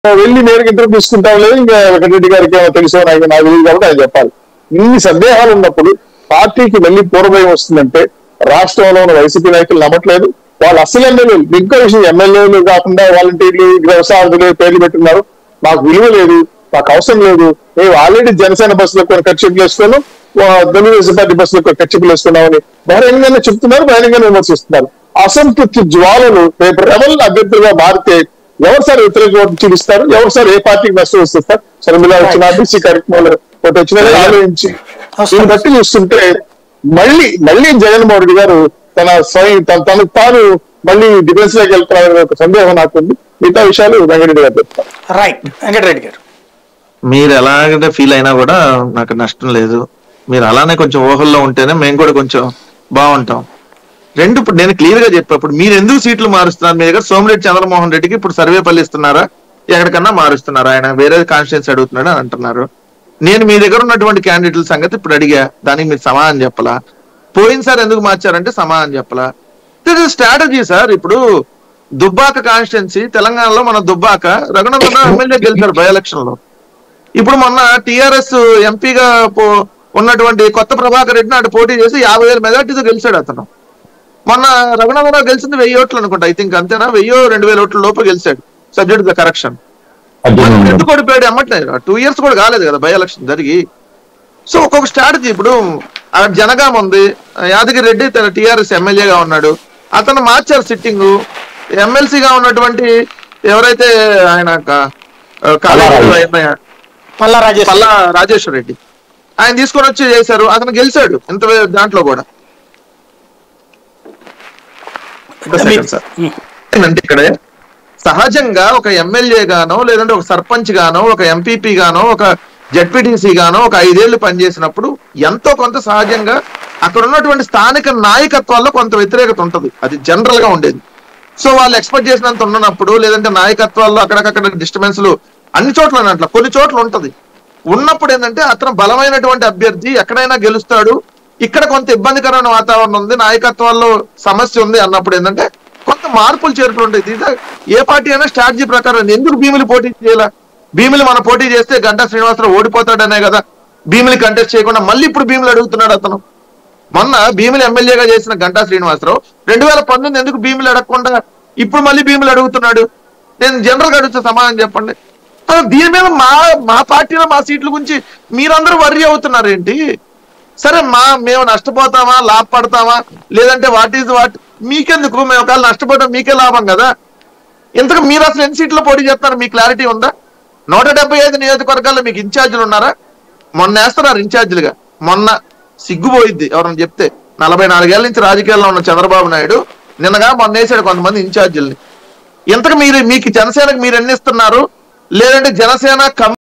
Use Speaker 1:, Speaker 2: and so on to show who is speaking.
Speaker 1: వెళ్ళి నేరుగా ఇంటర్వ్యూ తీసుకుంటాం లేదు, ఇంకా వెంకటరెడ్డి గారికి ఏమో తెలుసో నాకు తెలియదు కాబట్టి ఆయన చెప్పాలి. ఇన్ని సందేహాలు ఉన్నప్పుడు పార్టీకి మళ్ళీ పూర్వభయం వస్తుందంటే రాష్ట్రంలో ఉన్న వైసీపీ నాయకులు నమ్మట్లేదు. వాళ్ళు అసలు ఎమ్మెల్యేలు, ఇంకో విషయం ఎమ్మెల్యేలు కాకుండా వాలంటీర్లు, వ్యవసాయాలు పేర్లు పెట్టున్నారు. మాకు విలువ లేదు, మాకు అవసరం లేదు, మేము ఆల్రెడీ జనసేన బస్సులో కొన్ని ఖర్చులు వేసుకున్నాం, తెలుగుదేశం పార్టీ బస్సులో కొన్ని ఖర్చులు వేసుకున్నామని బహిరంగంగానే చెప్తున్నారు, బహిరంగంగా విమర్శిస్తున్నారు. అసంతృప్తి జ్వాలలు రేపు రెబల్ అభ్యర్థులుగా మారితే ఎవరు సార్ వ్యతిరేక ఓటు చూపిస్తారు, ఎవరు సార్ ఏ పార్టీకి నష్టం వస్తారు? షర్మిల వచ్చిన బీసీ కార్యక్రమాలు ఒకటి వచ్చిన ఆలోచించి దీన్ని బట్టి చూస్తుంటే మళ్ళీ జగన్మోహన్ రెడ్డి గారు తన తనకు తాను మళ్ళీ డిఫెన్స్ లోకి వెళ్తున్నారనే ఒక సందేహం నాకుంది. మిగతా విషయాలు వెంకటరెడ్డి గారు చెప్తారు.
Speaker 2: రైట్, వెంకటరెడ్డి గారు
Speaker 3: మీరు ఎలాగంటే ఫీల్ అయినా కూడా నాకు నష్టం లేదు. మీరు అలానే కొంచెం ఊహల్లో ఉంటేనే మేము కూడా కొంచెం బాగుంటాం. రెండు ఇప్పుడు నేను క్లియర్ గా చెప్పేప్పుడు మీరు ఎందుకు సీట్లు మారుస్తున్నారు? మీ దగ్గర సోమిరెడ్డి చంద్రమోహన్ రెడ్డికి ఇప్పుడు సర్వేపల్లి ఇస్తున్నారా, ఎక్కడికన్నా మారుస్తున్నారా? ఆయన వేరే కాన్స్టిట్యూన్సీ అడుగుతున్నాడు అని అంటున్నారు. నేను మీ దగ్గర ఉన్నటువంటి క్యాండిడేట్ల సంగతి ఇప్పుడు అడిగా, దానికి మీరు సమాధానం చెప్పలా. పోయినసారి ఎందుకు మార్చారంటే సమాధానం చెప్పలా. This is strategy sir. ఇప్పుడు దుబ్బాక కాన్స్టిట్యున్సీ తెలంగాణలో మన దుబ్బాక రఘునందన్ ఎమ్మెల్యే గెలిచారు బై ఎలక్షన్ లో. ఇప్పుడు మొన్న టిఆర్ఎస్ ఎంపీగా ఉన్నటువంటి కొత్త ప్రభాకర్ రెడ్డిని అటు పోటీ చేసి 50,000 మెజార్టీతో గెలిచాడు అతను. మొన్న రఘునందన్ గెలిచింది 1000 ఓట్లు అనుకుంటా, ఐ థింక్ అంతేనా, 1000-2000 ఓట్ల లోపు గెలిచాడు సబ్జెక్ట్ ద కరెక్షన్. ఎందుకు ఓడిపోయాడు అమ్మట్లేదు, 2 years కూడా కాలేదు కదా బై ఎలక్షన్ జరిగి. సో ఒక్కొక్క స్ట్రాటజీ. ఇప్పుడు అక్కడ జనగాం ఉంది, యాదగిరి రెడ్డి తన టిఆర్ఎస్ ఎమ్మెల్యేగా ఉన్నాడు, అతను మార్చారు సిట్టింగ్. ఎమ్మెల్సీగా ఉన్నటువంటి ఎవరైతే ఆయన పల్లా రాజేశ్వర రెడ్డి ఆయన తీసుకొని వచ్చి చేశారు, అతను గెలిచాడు ఇంత దాంట్లో కూడా. అంటే ఇక్కడ సహజంగా ఒక ఎమ్మెల్యే గానో లేదంటే ఒక సర్పంచ్ గానో ఒక ఎంపీపీ గానో ఒక జెడ్పీటీసీ గానో ఒక 5 ఏళ్లు పనిచేసినప్పుడు ఎంతో కొంత సహజంగా అక్కడ ఉన్నటువంటి స్థానిక నాయకత్వాల్లో కొంత వ్యతిరేకత ఉంటుంది, అది జనరల్ గా ఉండేది. సో వాళ్ళు ఎక్స్పెక్ట్ చేసినంత ఉన్నప్పుడు లేదంటే నాయకత్వాల్లో అక్కడక్కడ డిస్టర్బెన్స్లు అన్ని చోట్ల అట్లా కొన్ని చోట్ల ఉంటది. ఉన్నప్పుడు ఏంటంటే అతను బలమైనటువంటి అభ్యర్థి ఎక్కడైనా గెలుస్తాడు, ఇక్కడ కొంత ఇబ్బందికరమైన వాతావరణం ఉంది, నాయకత్వాల్లో సమస్య ఉంది అన్నప్పుడు ఏంటంటే కొంత మార్పులు చేర్పులు ఉంటాయి. ఏ పార్టీ అయినా స్ట్రాటజీ ప్రకారం. ఎందుకు భీమిలి పోటీ చేయాల? భీమిలి మన పోటీ చేస్తే గంటా శ్రీనివాసరావు ఓడిపోతాడనే కదా భీమిలి కంటెస్ట్ చేయకుండా మళ్ళీ ఇప్పుడు భీమిలి అడుగుతున్నాడు అతను. మొన్న భీమిలి ఎమ్మెల్యేగా చేసిన గంటా శ్రీనివాసరావు 2019 ఎందుకు భీమిలి అడగకుండా ఇప్పుడు మళ్ళీ భీమిలి అడుగుతున్నాడు? నేను జనరల్ గా అడుగుతా, సమాధానం చెప్పండి. దీని మీద మా పార్టీలో మా సీట్ల గురించి మీరందరూ వర్రీ అవుతున్నారు ఏంటి? సరే మేము నష్టపోతామా, లాభపడతామా, లేదంటే వాట్ మీకెందుకు? మేము ఒకవేళ నష్టపోవడం మీకే లాభం కదా. ఇంతకు మీరు అసలు ఎన్ని సీట్లు పోటీ చేస్తున్నారు మీకు క్లారిటీ ఉందా? 175 నియోజకవర్గాల్లో మీకు ఇన్ఛార్జీలు ఉన్నారా? మొన్న వేస్తున్నారు ఇన్ఛార్జీలుగా. మొన్న సిగ్గుపోయిద్ది ఎవరన్నా చెప్తే. 44 ఏళ్ల నుంచి రాజకీయాల్లో ఉన్న చంద్రబాబు నాయుడు నిన్నగా మొన్న వేసాడు కొంతమంది ఇన్ఛార్జీలని. ఇంతకు మీకు జనసేనకు మీరు ఎన్ని ఇస్తున్నారు? లేదంటే జనసేన